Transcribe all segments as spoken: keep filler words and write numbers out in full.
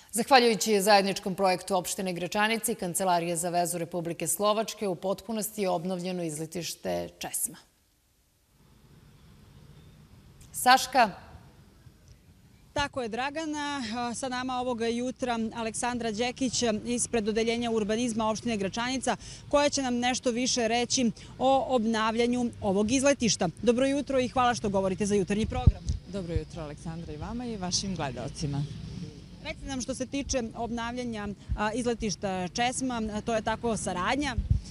Zahvaljujući zajedničkom projektu opštine Gračanice i Kancelarije za vezu Republike Slovačke, u potpunosti je obnovljeno izletište Česma. Saška? Tako je, Dragana. Sa nama ovoga jutra Aleksandra Đekić ispred Odeljenja urbanizma opštine Gračanica, koja će nam nešto više reći o obnavljanju ovog izletišta. Dobro jutro i hvala što govorite za jutarnji program. Dobro jutro, Aleksandra, i vama i vašim gledalcima. Recite nam što se tiče obnavljanja izletišta Česma, to je tako saradnja.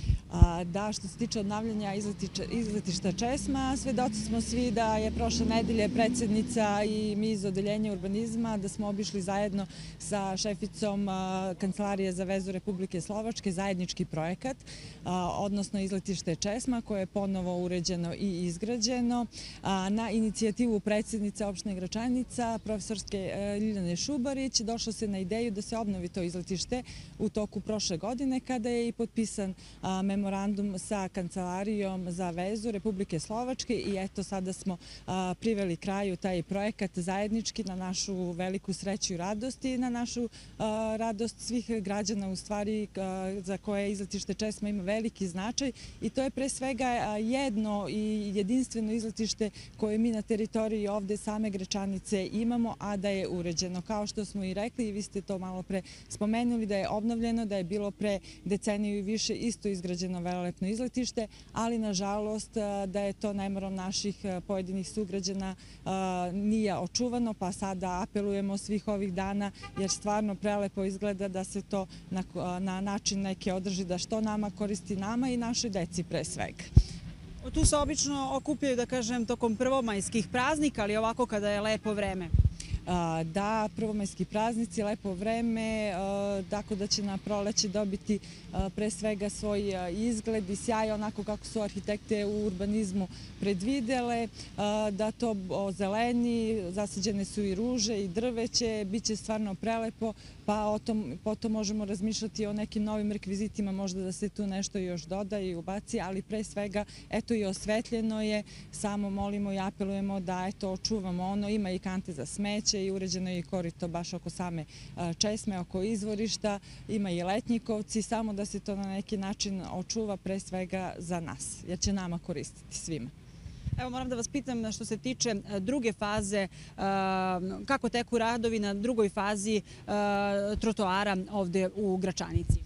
Da, što se tiče obnavljanja izletišta Česma, svedoci smo svi da je prošle nedelje predsjednica i mi iz Odeljenja urbanizma da smo obišli zajedno sa šeficom Kancelarije za vezu Republike Slovačke zajednički projekat, odnosno izletište Česma, koje je ponovo uređeno i izgrađeno. Na inicijativu predsjednice opštine Gračanica, profesorske Ljiljane Šubarić, došlo se na ideju da se obnovi to izletište u toku prošle godine, kada je i potpisan memorandum sa Kancelarijom za vezu Republike Slovačke i eto sada smo priveli kraju taj projekat zajednički na našu veliku sreću i radost i na našu radost svih građana u stvari za koje izletište Česma ima veliki značaj i to je pre svega jedno i jedinstveno izletište koje mi na teritoriji ovde same Gračanice imamo, a da je uređeno. Kao što smo i rekli i vi ste to malo pre spomenuli, da je obnovljeno, da je bilo pre deceniju i više isto izgrađeno velelepno izletište, ali nažalost da je to nemorom naših pojedinih sugrađana nije očuvano, pa sada apelujemo svih ovih dana jer stvarno prelepo izgleda da se to na način neke održi da što nama koristi nama i našoj deci pre svega. Tu se obično okupljaju, da kažem, tokom prvomajskih praznika, ali ovako kada je lepo vreme. Da, prvomajski praznici, lepo vreme, tako da će na proleće dobiti pre svega svoj izgled i sjaj onako kako su arhitekte u urbanizmu predvidele, da to ozeleni, zasađene su i ruže i drveće, bit će stvarno prelepo, pa potom možemo razmišljati o nekim novim rekvizitima, možda da se tu nešto još doda i ubaci, ali pre svega eto i osvetljeno je, samo molimo i apelujemo da eto očuvamo ono, ima i kante za smeće, i uređeno je i korito baš oko same Česme, oko izvorišta, ima i letnjikovci, samo da se to na neki način očuva pre svega za nas, jer će nama koristiti svima. Evo, moram da vas pitam što se tiče druge faze, kako teku radovi na drugoj fazi trotoara ovde u Gračanici?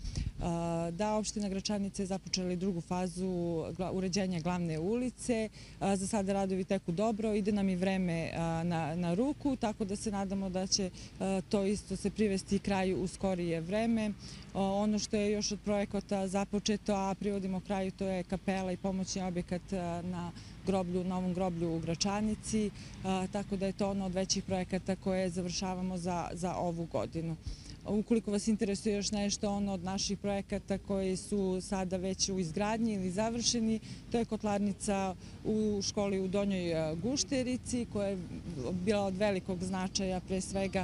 Da, opština Gračanica je započela drugu fazu uređenja glavne ulice. Za sada radovi teku dobro, ide nam i vreme na ruku, tako da se nadamo da će to isto se privesti kraju u skorije vreme. Ono što je još od projekata započeto, a privodimo kraju, to je kapela i pomoćni objekat na groblju, novom groblju u Gračanici, tako da je to ono od većih projekata koje završavamo za ovu godinu. Ukoliko vas interesuje još nešto ono od naših projekata koji su sada već u izgradnji ili završeni, to je kotlarnica u školi u Donjoj Gušterici koja je bila od velikog značaja pre svega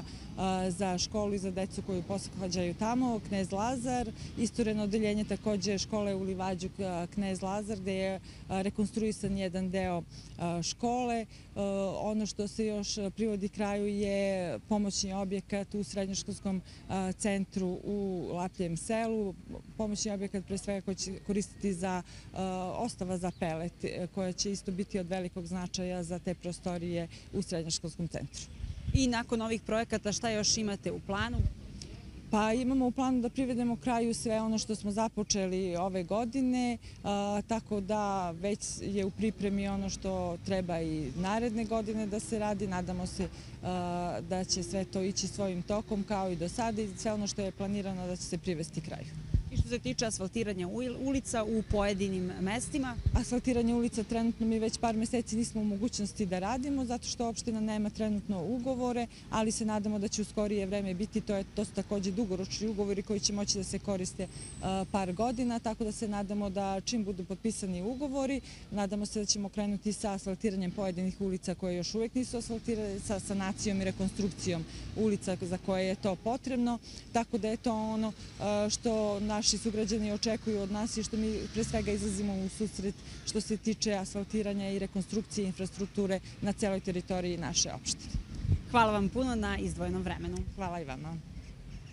za školu i za decu koju pohađaju tamo, Knez Lazar, istureno odeljenje takođe škole u Livađu Knez Lazar gde je rekonstruisan jedan deo škole. Ono što se još privodi kraju je pomoćni objekat u srednjoškolskom centru u Lapljem selu, pomoćni objekat pre svega koji će koristiti za ostava za pelet, koja će isto biti od velikog značaja za te prostorije u srednjoškolskom centru. I nakon ovih projekata šta još imate u planu? Pa imamo u planu da privedemo kraju sve ono što smo započeli ove godine, tako da već je u pripremi ono što treba i naredne godine da se radi. Nadamo se da će sve to ići svojim tokom kao i do sada i sve ono što je planirano da će se privesti kraju. I što se tiče asfaltiranja ulica u pojedinim mestima? Asfaltiranje ulica trenutno mi već par meseci nismo u mogućnosti da radimo zato što opština nema trenutno ugovore, ali se nadamo da će u skorije vreme biti, to su takođe dugoročni ugovori koji će moći da se koriste par godina, tako da se nadamo da čim budu potpisani ugovori, nadamo se da ćemo krenuti sa asfaltiranjem pojedinih ulica koje još uvek nisu asfaltirane, sa sanacijom i rekonstrukcijom ulica za koje je to potrebno, tako da je to ono što naši sugrađani očekuju od nas i što mi pre svega izlazimo u susret što se tiče asfaltiranja i rekonstrukcije infrastrukture na celoj teritoriji naše opštine. Hvala vam puno na izdvojenom vremenu. Hvala i vama.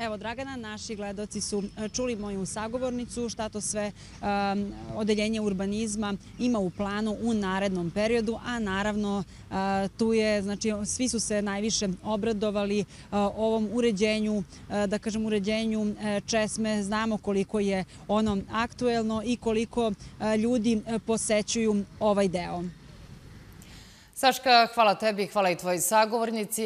Evo, Dragana, naši gledaoci su čuli moju sagovornicu šta to sve odeljenje urbanizma ima u planu u narednom periodu, a naravno tu je, znači, svi su se najviše obradovali ovom uređenju, da kažem, uređenju česme. Znamo koliko je ono aktuelno i koliko ljudi posećuju ovaj deo. Saška, hvala tebi, hvala i tvojoj sagovornici.